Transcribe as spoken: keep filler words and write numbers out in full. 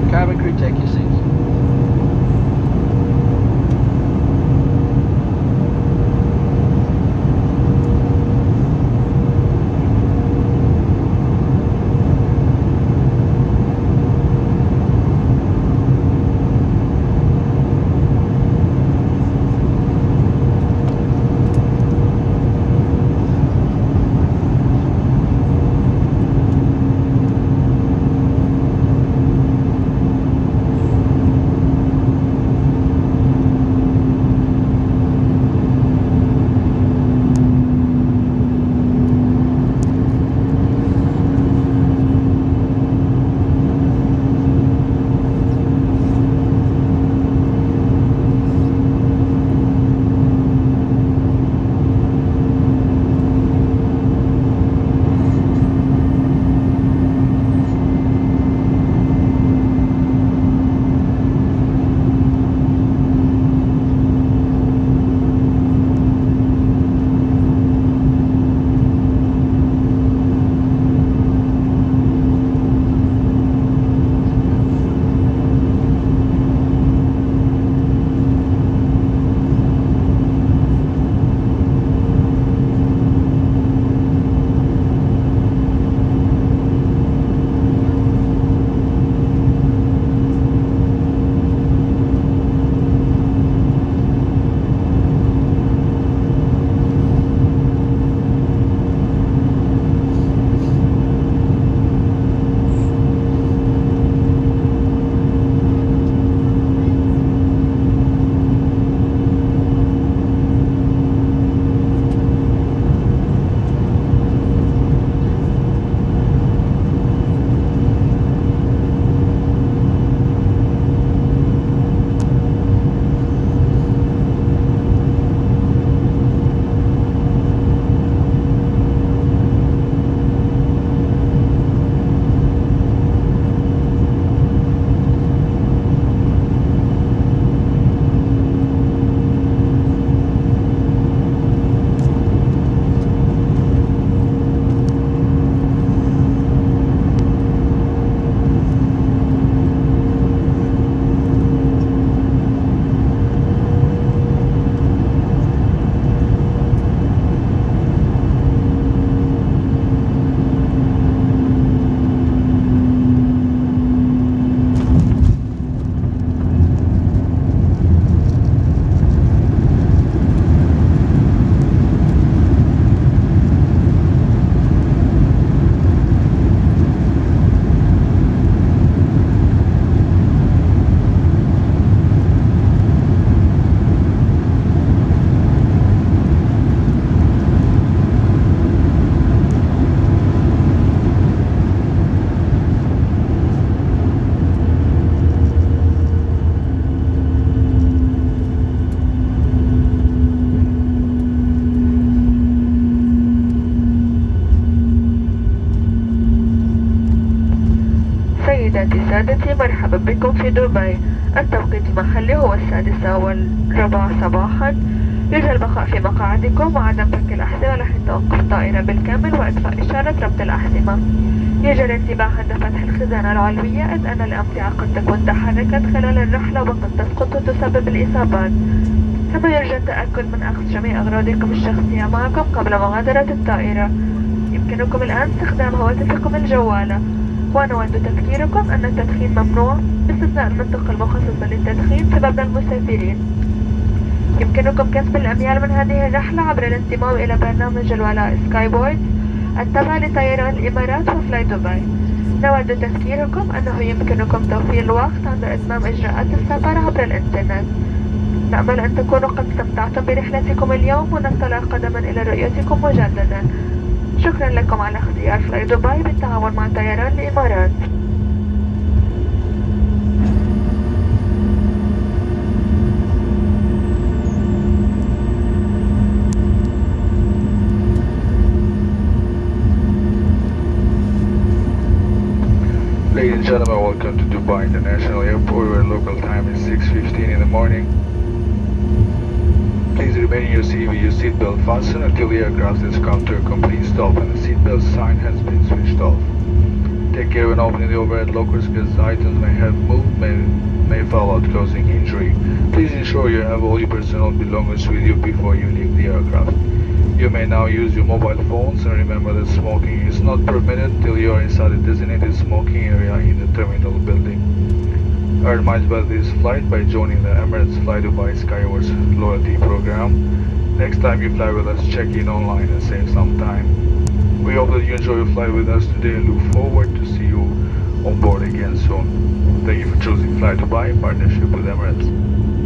Cabin crew, take your seats. سيداتي سادتي، مرحبا بكم في دبي. التوقيت المحلي هو السادسة والربع صباحا. يرجى البقاء في مقاعدكم وعدم فك الأحذية ولحن توقف الطائرة بالكامل وإطفاء إشارة ربط الأحزمة. يرجى الانتباه عند فتح الخزانة العلوية، إذ أن الأمتعة قد تكون تحركت خلال الرحلة وقد تسقط وتسبب الإصابات. كما يرجى التأكد من أخذ جميع أغراضكم الشخصية معكم قبل مغادرة الطائرة. يمكنكم الآن استخدام هواتفكم الجوالة، ونود تذكيركم أن التدخين ممنوع باستثناء المنطقة المخصصة للتدخين في مبنى المسافرين. يمكنكم كسب الأميال من هذه الرحلة عبر الانضمام إلى برنامج الولاء سكاي بويز التابع لطيران الإمارات وفلاي دبي. نود تذكيركم أنه يمكنكم توفير الوقت عند إتمام إجراءات السفر عبر الإنترنت. نأمل أن تكونوا قد استمتعتم برحلتكم اليوم ونطلع قدما إلى رؤيتكم مجددا. شكرا لكم على اختيار فلاي دبي بالتعاون مع طيران الإمارات. Ladies and gentlemen, welcome to Dubai International Airport, where local time is six fifteen in the morning. Please remain in your seat with your seatbelt fastened until the aircraft has come to a complete stop and the seatbelt sign has been switched off. Take care when opening the overhead lockers because items may have moved, may, may fall out causing injury. Please ensure you have all your personal belongings with you before you leave the aircraft. You may now use your mobile phones, and remember that smoking is not permitted till you are inside a designated smoking area in the terminal building. Earn miles by this flight by joining the Emirates Fly Dubai Skywards loyalty program. Next time you fly with us, check in online and save some time. We hope that you enjoy your flight with us today and look forward to see you on board again soon. Thank you for choosing Fly Dubai in partnership with Emirates.